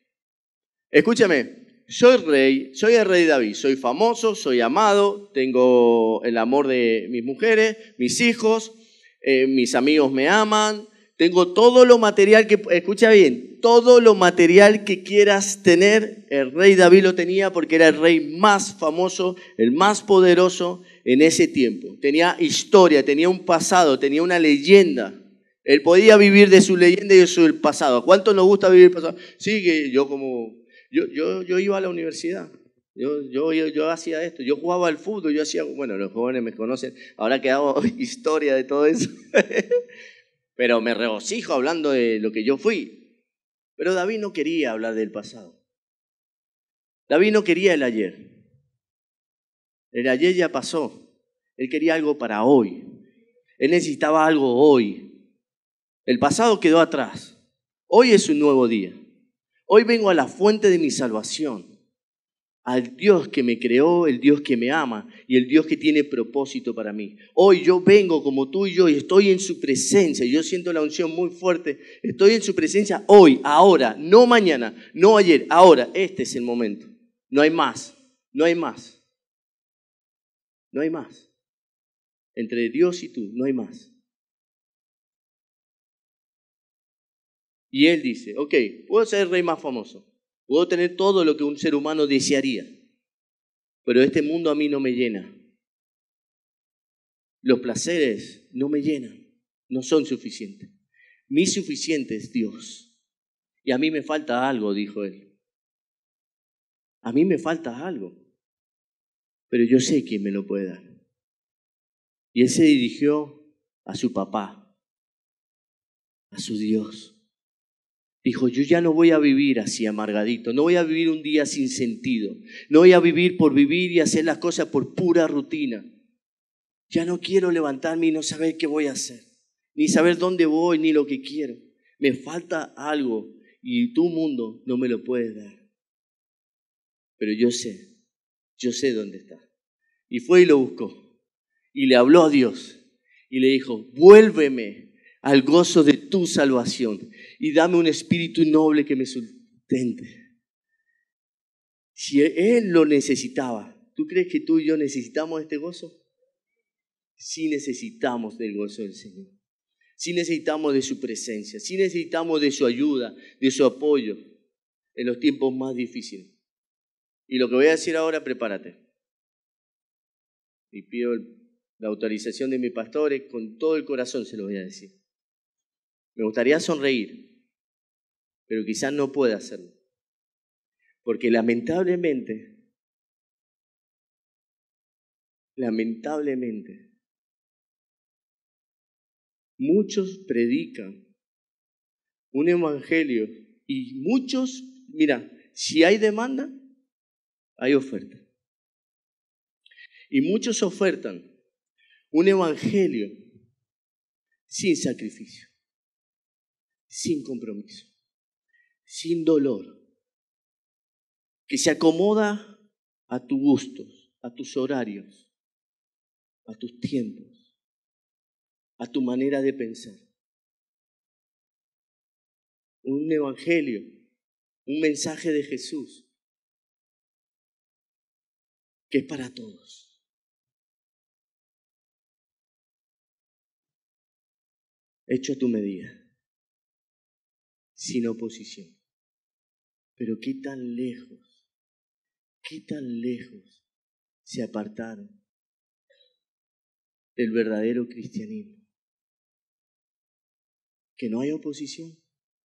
escúchame, soy rey, soy el rey David, soy famoso, soy amado, tengo el amor de mis mujeres, mis hijos, eh, mis amigos me aman, tengo todo lo material que, escucha bien, todo lo material que quieras tener, el rey David lo tenía porque era el rey más famoso, el más poderoso en ese tiempo. Tenía historia, tenía un pasado, tenía una leyenda. Él podía vivir de su leyenda y de su pasado. ¿Cuánto nos gusta vivir el pasado? Sí, que yo como, yo, yo, yo iba a la universidad, yo, yo, yo, yo hacía esto, yo jugaba al fútbol, yo hacía, bueno, los jóvenes me conocen, ahora que hago historia de todo eso. Pero me regocijo hablando de lo que yo fui. Pero David no quería hablar del pasado. David no quería el ayer. El ayer ya pasó. Él quería algo para hoy. Él necesitaba algo hoy. El pasado quedó atrás. Hoy es un nuevo día. Hoy vengo a la fuente de mi salvación. Al Dios que me creó, el Dios que me ama y el Dios que tiene propósito para mí. Hoy yo vengo como tú y yo y estoy en su presencia. Yo siento la unción muy fuerte. Estoy en su presencia hoy, ahora, no mañana, no ayer, ahora. Este es el momento. No hay más, no hay más. No hay más. Entre Dios y tú, no hay más. Y él dice, ok, puedo ser el rey más famoso. Puedo tener todo lo que un ser humano desearía, pero este mundo a mí no me llena. Los placeres no me llenan, no son suficientes. Mi suficiente es Dios. Y a mí me falta algo, dijo él. A mí me falta algo, pero yo sé quién me lo puede dar. Y él se dirigió a su papá, a su Dios. Dijo, yo ya no voy a vivir así amargadito, no voy a vivir un día sin sentido, no voy a vivir por vivir y hacer las cosas por pura rutina. Ya no quiero levantarme y no saber qué voy a hacer, ni saber dónde voy, ni lo que quiero. Me falta algo y tu mundo no me lo puedes dar. Pero yo sé, yo sé dónde está. Y fue y lo buscó y le habló a Dios y le dijo, vuélveme al gozo de tu salvación y dame un espíritu noble que me sustente. Si él lo necesitaba, ¿tú crees que tú y yo necesitamos este gozo? Sí necesitamos del gozo del Señor. Sí necesitamos de su presencia. Sí necesitamos de su ayuda, de su apoyo en los tiempos más difíciles. Y lo que voy a decir ahora, prepárate. Y pido la autorización de mis pastores, con todo el corazón se lo voy a decir. Me gustaría sonreír, pero quizás no pueda hacerlo. Porque lamentablemente, lamentablemente, muchos predican un evangelio y muchos, mira, si hay demanda, hay oferta. Y muchos ofertan un evangelio sin sacrificio, sin compromiso, sin dolor, que se acomoda a tus gustos, a tus horarios, a tus tiempos, a tu manera de pensar. Un evangelio, un mensaje de Jesús que es para todos. Hecho a tu medida, sin oposición. Pero qué tan lejos, qué tan lejos se apartaron del verdadero cristianismo. Que no hay oposición,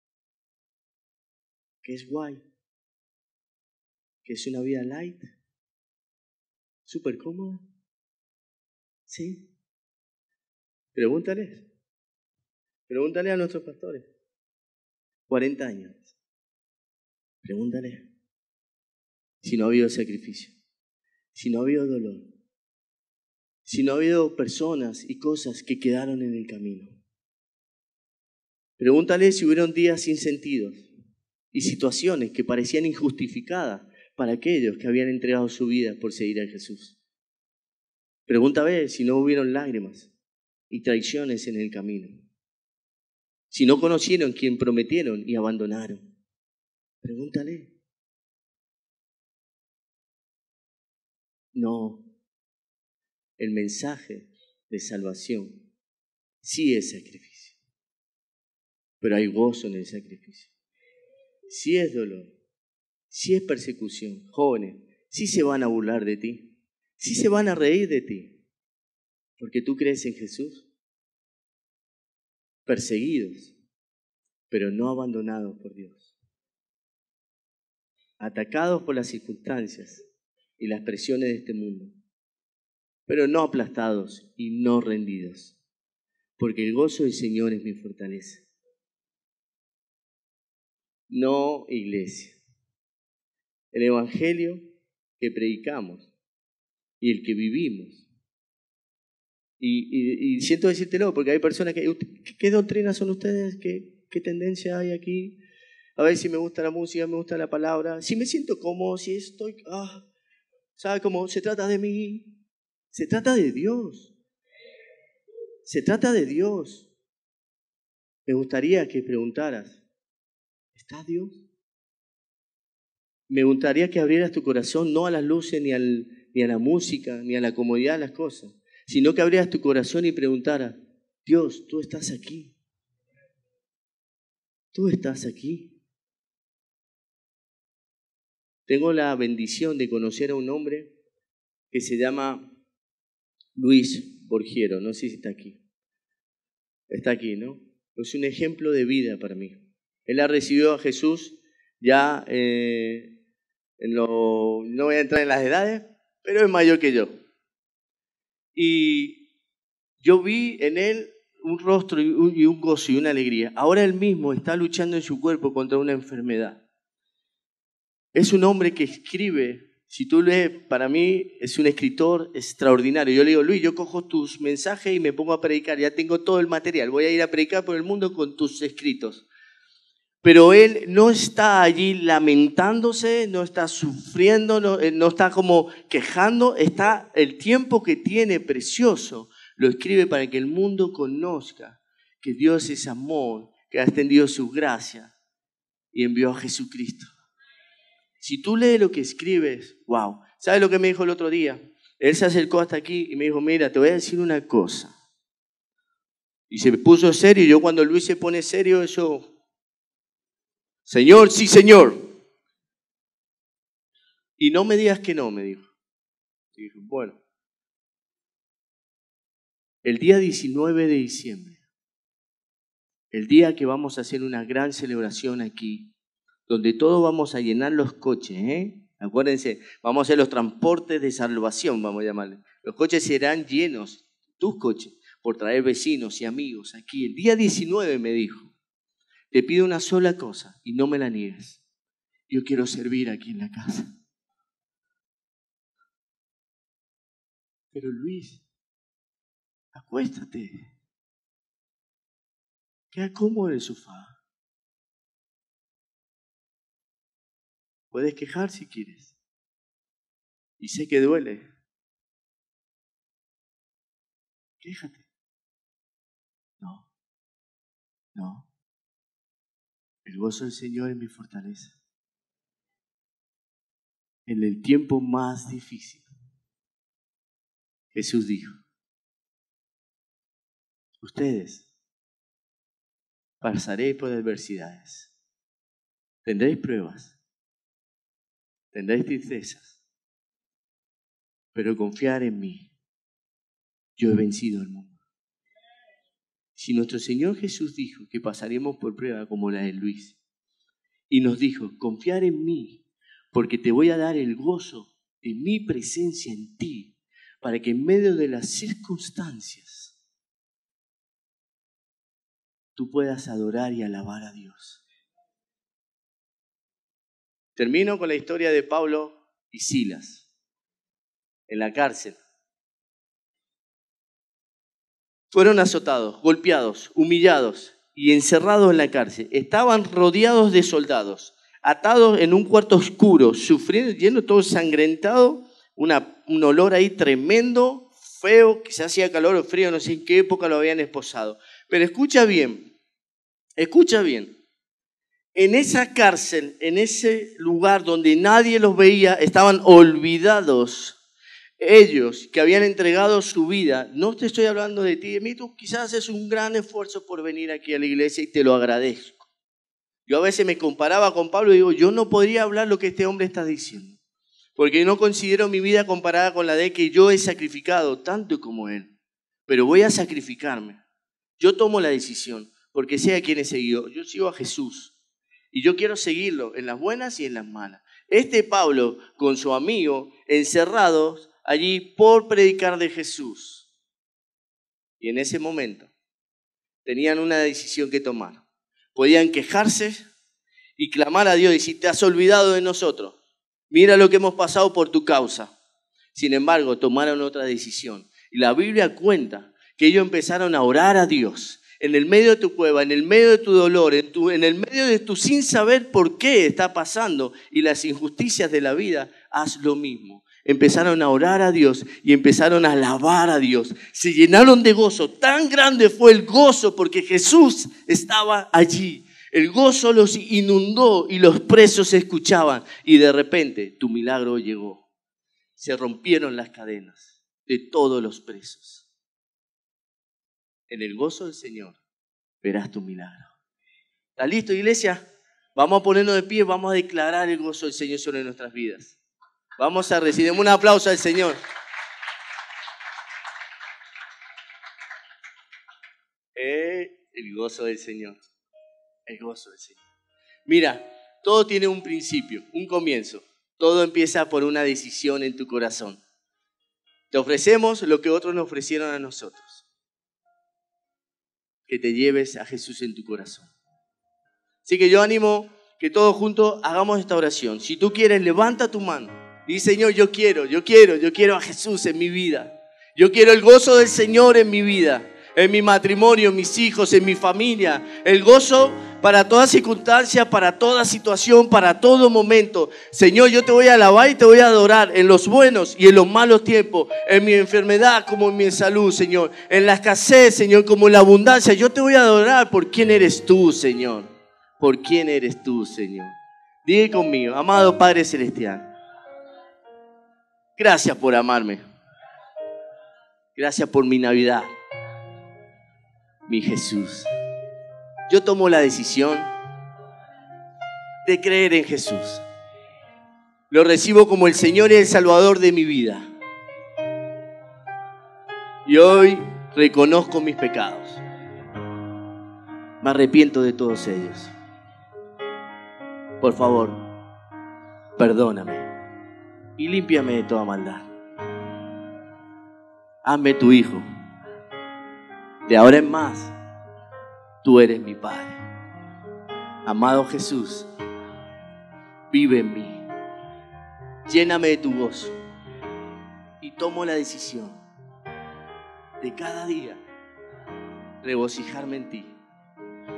que es guay, que es una vida light, súper cómoda. ¿Sí? Pregúntales, pregúntale a nuestros pastores. cuarenta años. Pregúntale si no ha habido sacrificio, si no ha habido dolor, si no ha habido personas y cosas que quedaron en el camino. Pregúntale si hubieron días sin sentido y situaciones que parecían injustificadas para aquellos que habían entregado su vida por seguir a Jesús. Pregúntale si no hubieron lágrimas y traiciones en el camino. Si no conocieron quien prometieron y abandonaron. Pregúntale. No, el mensaje de salvación sí es sacrificio, pero hay gozo en el sacrificio. Sí es dolor, sí es persecución. Jóvenes, sí se van a burlar de ti, sí se van a reír de ti, porque tú crees en Jesús. Perseguidos, pero no abandonados por Dios. Atacados por las circunstancias y las presiones de este mundo, pero no aplastados y no rendidos, porque el gozo del Señor es mi fortaleza. No, iglesia. El evangelio que predicamos y el que vivimos. Y, y, y siento decírtelo, porque hay personas que... ¿Qué, qué doctrinas son ustedes? ¿Qué, ¿Qué tendencia hay aquí? A ver si me gusta la música, me gusta la palabra. Si me siento cómodo, si estoy... Ah, ¿sabe cómo? Se trata de mí. Se trata de Dios. Se trata de Dios. Me gustaría que preguntaras, ¿está Dios? Me gustaría que abrieras tu corazón no a las luces, ni, al, ni a la música, ni a la comodidad de las cosas, sino que abrieras tu corazón y preguntaras, Dios, tú estás aquí. Tú estás aquí. Tengo la bendición de conocer a un hombre que se llama Luis Borgiero. No sé si está aquí. Está aquí, ¿no? Es un ejemplo de vida para mí. Él ha recibido a Jesús ya, eh, en lo, no voy a entrar en las edades, pero es mayor que yo. Y yo vi en él un rostro y un, y un gozo y una alegría. Ahora él mismo está luchando en su cuerpo contra una enfermedad. Es un hombre que escribe, si tú lees, para mí es un escritor extraordinario. Yo le digo, Luis, yo cojo tus mensajes y me pongo a predicar, ya tengo todo el material, voy a ir a predicar por el mundo con tus escritos. Pero él no está allí lamentándose, no está sufriendo, no, no está como quejando, está el tiempo que tiene precioso, lo escribe para que el mundo conozca que Dios es amor, que ha extendido su gracia y envió a Jesucristo. Si tú lees lo que escribes, wow. ¿Sabes lo que me dijo el otro día? Él se acercó hasta aquí y me dijo, mira, te voy a decir una cosa. Y se puso serio, y yo cuando Luis se pone serio, eso... Señor, sí, Señor. Y no me digas que no, me dijo. Y dije, bueno. El día diecinueve de diciembre, el día que vamos a hacer una gran celebración aquí, donde todos vamos a llenar los coches, ¿eh? Acuérdense, vamos a hacer los transportes de salvación, vamos a llamarle. Los coches serán llenos, tus coches, por traer vecinos y amigos aquí. El día diecinueve me dijo, te pido una sola cosa y no me la niegues. Yo quiero servir aquí en la casa. Pero Luis, acuéstate. Queda cómodo en el sofá. Puedes quejar si quieres. Y sé que duele. Quéjate. No. No. El gozo del Señor es mi fortaleza. En el tiempo más difícil, Jesús dijo, ustedes pasaréis por adversidades, tendréis pruebas, tendréis tristezas, pero confiar en mí, yo he vencido al mundo. Si nuestro Señor Jesús dijo que pasaremos por prueba como la de Luis, y nos dijo, confiar en mí, porque te voy a dar el gozo de mi presencia en ti, para que en medio de las circunstancias tú puedas adorar y alabar a Dios. Termino con la historia de Pablo y Silas en la cárcel. Fueron azotados, golpeados, humillados y encerrados en la cárcel. Estaban rodeados de soldados, atados en un cuarto oscuro, sufriendo, lleno todo sangrentado, una, un olor ahí tremendo, feo, que se hacía calor o frío, no sé en qué época lo habían esposado. Pero escucha bien, escucha bien. En esa cárcel, en ese lugar donde nadie los veía, estaban olvidados. Ellos que habían entregado su vida, no te estoy hablando de ti, de mí, tú quizás haces un gran esfuerzo por venir aquí a la iglesia y te lo agradezco. Yo a veces me comparaba con Pablo y digo, yo no podría hablar lo que este hombre está diciendo, porque no considero mi vida comparada con la de que yo he sacrificado tanto como él, pero voy a sacrificarme. Yo tomo la decisión, porque sé a quién he seguido. Yo sigo a Jesús y yo quiero seguirlo en las buenas y en las malas. Este Pablo con su amigo encerrados allí por predicar de Jesús. Y en ese momento tenían una decisión que tomar. Podían quejarse y clamar a Dios y decir, te has olvidado de nosotros. Mira lo que hemos pasado por tu causa. Sin embargo, tomaron otra decisión. Y la Biblia cuenta que ellos empezaron a orar a Dios. En el medio de tu cueva, en el medio de tu dolor, en, tu, en el medio de tu sin saber por qué está pasando y las injusticias de la vida, haz lo mismo. Empezaron a orar a Dios y empezaron a alabar a Dios. Se llenaron de gozo. Tan grande fue el gozo porque Jesús estaba allí. El gozo los inundó y los presos escuchaban. Y de repente tu milagro llegó. Se rompieron las cadenas de todos los presos. En el gozo del Señor verás tu milagro. ¿Está listo, iglesia? Vamos a ponernos de pie, vamos a declarar el gozo del Señor sobre nuestras vidas. Vamos a recibir un aplauso al Señor. Eh, el gozo del Señor. El gozo del Señor. Mira, todo tiene un principio, un comienzo. Todo empieza por una decisión en tu corazón. Te ofrecemos lo que otros nos ofrecieron a nosotros. Que te lleves a Jesús en tu corazón. Así que yo animo que todos juntos hagamos esta oración. Si tú quieres, levanta tu mano. Y Señor, yo quiero, yo quiero, yo quiero a Jesús en mi vida. Yo quiero el gozo del Señor en mi vida, en mi matrimonio, en mis hijos, en mi familia. El gozo para toda circunstancia, para toda situación, para todo momento. Señor, yo te voy a alabar y te voy a adorar en los buenos y en los malos tiempos, en mi enfermedad como en mi salud, Señor. En la escasez, Señor, como en la abundancia. Yo te voy a adorar por quién eres tú, Señor. Por quién eres tú, Señor. Diga conmigo, amado Padre Celestial. Gracias por amarme. Gracias por mi Navidad. Mi Jesús. Yo tomo la decisión de creer en Jesús. Lo recibo como el Señor y el Salvador de mi vida. Y hoy reconozco mis pecados. Me arrepiento de todos ellos. Por favor, perdóname. Y límpiame de toda maldad. Hazme tu hijo. De ahora en más, tú eres mi Padre. Amado Jesús, vive en mí. Lléname de tu gozo. Y tomo la decisión de cada día regocijarme en ti.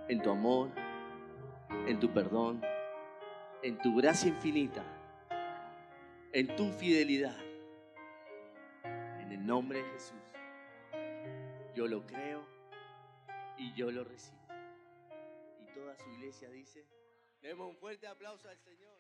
en tu amor, en tu perdón, en tu gracia infinita, en tu fidelidad. En el nombre de Jesús, yo lo creo y yo lo recibo. Y toda su iglesia dice, demos un fuerte aplauso al Señor.